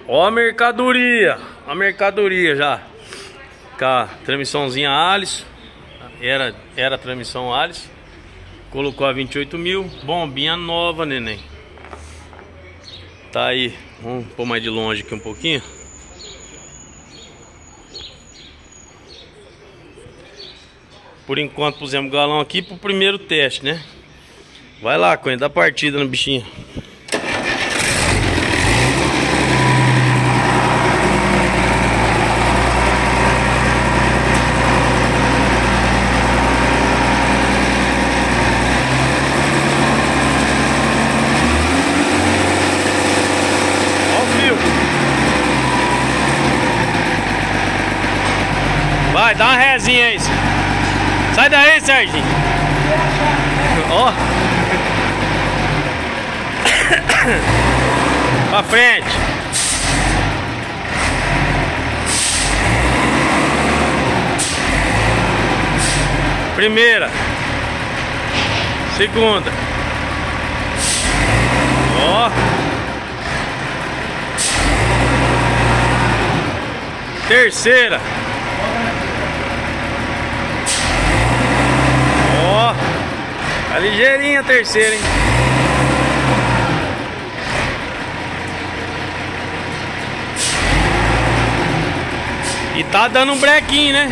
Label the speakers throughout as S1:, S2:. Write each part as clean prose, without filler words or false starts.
S1: Ó a mercadoria. A mercadoria já. Com a transmissãozinha Alice. Era transmissão Alice. Colocou a 28 mil. Bombinha nova, neném. Tá aí. Vamos pôr mais de longe aqui um pouquinho. Por enquanto pusemos galão aqui pro primeiro teste, né? Vai lá, Cunha, dá partida no bichinho. Ó o fio. Vai, dá uma rezinha aí. Sai daí, Serginho. Ó. Pra frente. Primeira. Segunda. Ó. Terceira. Ó. Tá ligeirinha a terceira, hein? E tá dando um brequinho, né?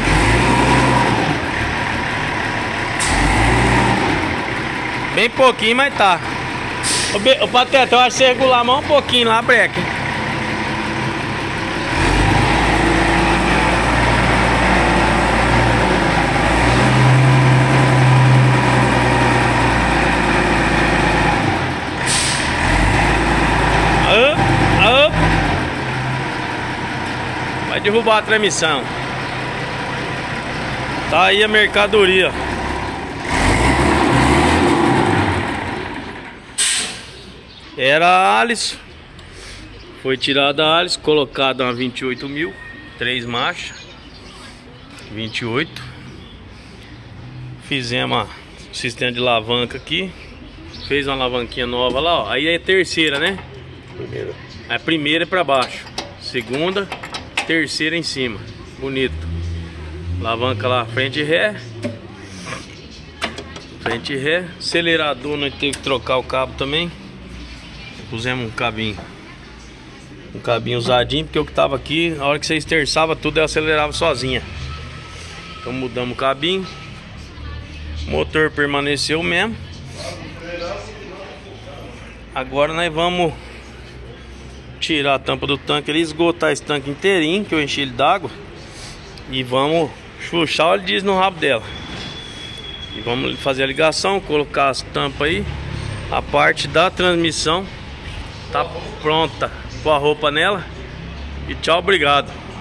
S1: Bem pouquinho, mas tá. Ô Pateta, eu acho que você regular a mão um pouquinho lá, breque. Vai derrubar a transmissão. Tá aí a mercadoria. Era a Alice. Foi tirada a Alice, colocada uma 28 mil, 3 marchas, 28. Fizemos um sistema de alavanca aqui. Fez uma alavanquinha nova lá, ó. Aí é a terceira, né?
S2: Primeira.
S1: A primeira é pra baixo. Segunda, terceira em cima. Bonito. Alavanca lá, frente e ré. Frente e ré. Acelerador, nós teve que trocar o cabo também. Pusemos um cabinho. Um cabinho usadinho, porque o que tava aqui, na hora que você esterçava tudo, ela acelerava sozinha. Então mudamos o cabinho. O motor permaneceu mesmo. Agora nós vamos tirar a tampa do tanque ali, esgotar esse tanque inteirinho, que eu enchi ele d'água. E vamos chuchar o óleo diesel no rabo dela. E vamos fazer a ligação, colocar as tampas aí. A parte da transmissão tá pronta. Pôr a roupa nela. E tchau, obrigado.